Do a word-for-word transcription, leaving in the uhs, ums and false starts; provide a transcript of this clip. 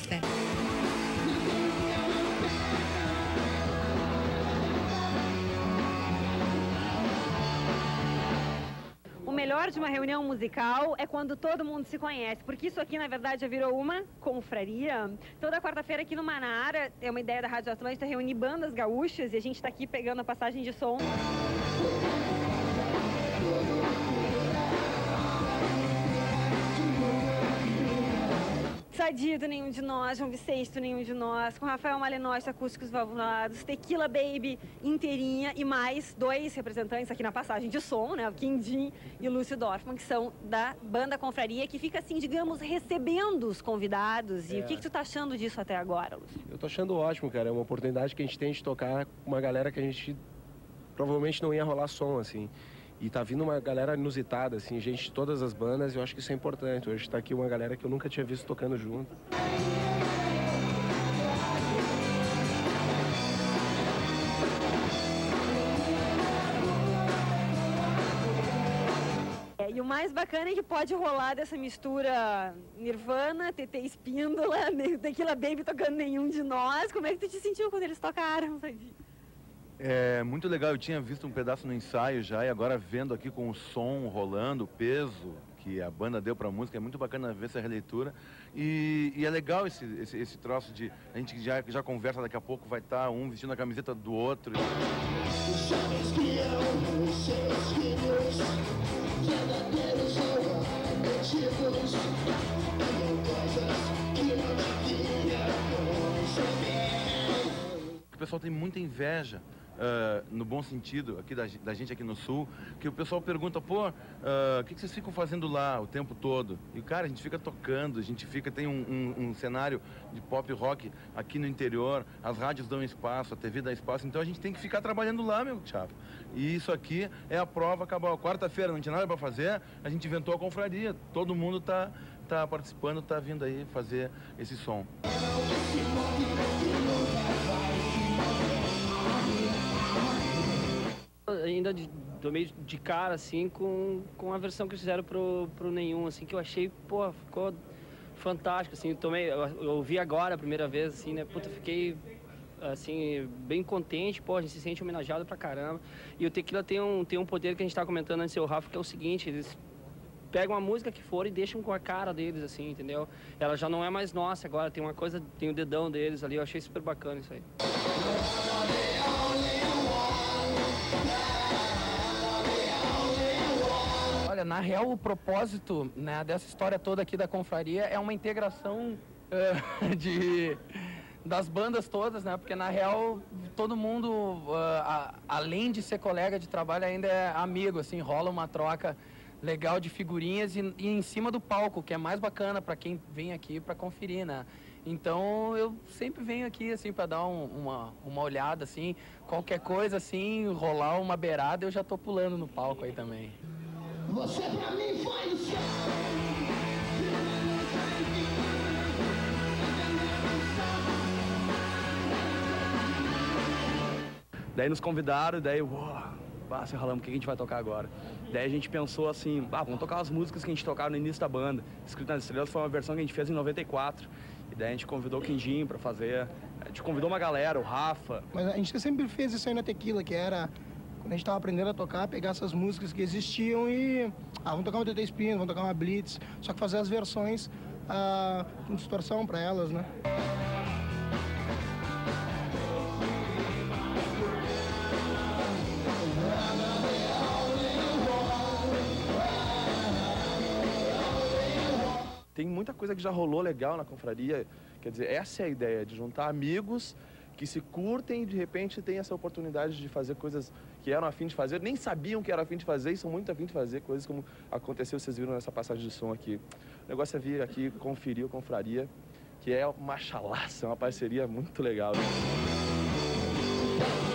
festa. O melhor de uma reunião musical é quando todo mundo se conhece, porque isso aqui, na verdade, já virou uma confraria. Toda quarta-feira aqui no Manara, é uma ideia da Rádio Atlântida reunir bandas gaúchas e a gente está aqui pegando a passagem de som. Sadito, nenhum de nós, João Vicente, nenhum de nós, com Rafael Malenós, acústicos valvulados, Tequila Baby inteirinha e mais dois representantes aqui na passagem de som, né, o Quindim e o Lúcio Dorfman, que são da banda Confraria, que fica assim, digamos, recebendo os convidados. E é. O que, que tu tá achando disso até agora, Lúcio? Eu tô achando ótimo, cara, é uma oportunidade que a gente tem de tocar com uma galera que a gente provavelmente não ia rolar som, assim. E tá vindo uma galera inusitada, assim, gente de todas as bandas, e eu acho que isso é importante. Hoje tá aqui uma galera que eu nunca tinha visto tocando junto. É, e o mais bacana é que pode rolar dessa mistura Nirvana, T T Espíndola, Tequila Baby tocando Nenhum de Nós. Como é que tu te sentiu quando eles tocaram, Sadinho? É muito legal, eu tinha visto um pedaço no ensaio já, e agora vendo aqui com o som rolando, o peso que a banda deu pra música, é muito bacana ver essa releitura. E, e é legal esse, esse, esse troço de, a gente já, já conversa, daqui a pouco vai estar um vestindo a camiseta do outro. O pessoal tem muita inveja. Uh, no bom sentido, aqui da, da gente aqui no Sul, que o pessoal pergunta, pô, uh, o que, que vocês ficam fazendo lá o tempo todo? E, cara, a gente fica tocando, a gente fica, tem um, um, um cenário de pop rock aqui no interior, as rádios dão espaço, a T V dá espaço, então a gente tem que ficar trabalhando lá, meu chapa. E isso aqui é a prova, acabou. Quarta-feira não tinha nada para fazer, a gente inventou a confraria, todo mundo tá, tá participando, tá vindo aí fazer esse som. Ainda de, tô meio de cara, assim, com, com a versão que eles fizeram pro, pro Nenhum, assim, que eu achei, pô, ficou fantástico, assim, tomei, eu, eu ouvi agora a primeira vez, assim, né, puta, fiquei, assim, bem contente, pô, a gente se sente homenageado pra caramba. E o Tequila tem um, tem um poder que a gente tava comentando antes, o Rafa, que é o seguinte, eles pegam a música que for e deixam com a cara deles, assim, entendeu? Ela já não é mais nossa agora, tem uma coisa, tem o dedão deles ali, eu achei super bacana isso aí. Olha, na real, o propósito, né, dessa história toda aqui da confraria é uma integração uh, de, das bandas todas, né? Porque na real todo mundo, uh, a, além de ser colega de trabalho, ainda é amigo, assim, rola uma troca legal de figurinhas e, e em cima do palco, que é mais bacana para quem vem aqui para conferir, né? Então eu sempre venho aqui assim para dar um, uma, uma olhada, assim, qualquer coisa assim, rolar uma beirada, eu já tô pulando no palco aí também. Você pra mim foi o céu. Daí nos convidaram, daí, uau, bah, se ralamos, o que a gente vai tocar agora? Daí a gente pensou assim, ah, vamos tocar as músicas que a gente tocava no início da banda. Escrito nas Estrelas foi uma versão que a gente fez em noventa e quatro. E daí a gente convidou o Quindim pra fazer, a gente convidou uma galera, o Rafa. Mas a gente sempre fez isso aí na Tequila, que era... Quando a gente tava aprendendo a tocar, pegar essas músicas que existiam e... Ah, vamos tocar uma T T Espino, vamos tocar uma Blitz. Só que fazer as versões ah, com distorção pra elas, né? Tem muita coisa que já rolou legal na confraria. Quer dizer, essa é a ideia, de juntar amigos que se curtem e de repente tem essa oportunidade de fazer coisas que eram a fim de fazer, nem sabiam que era a fim de fazer e são muito a fim de fazer, coisas como aconteceu, vocês viram nessa passagem de som aqui. O negócio é vir aqui, conferir a confraria, que é uma chalaça, uma parceria muito legal. Né?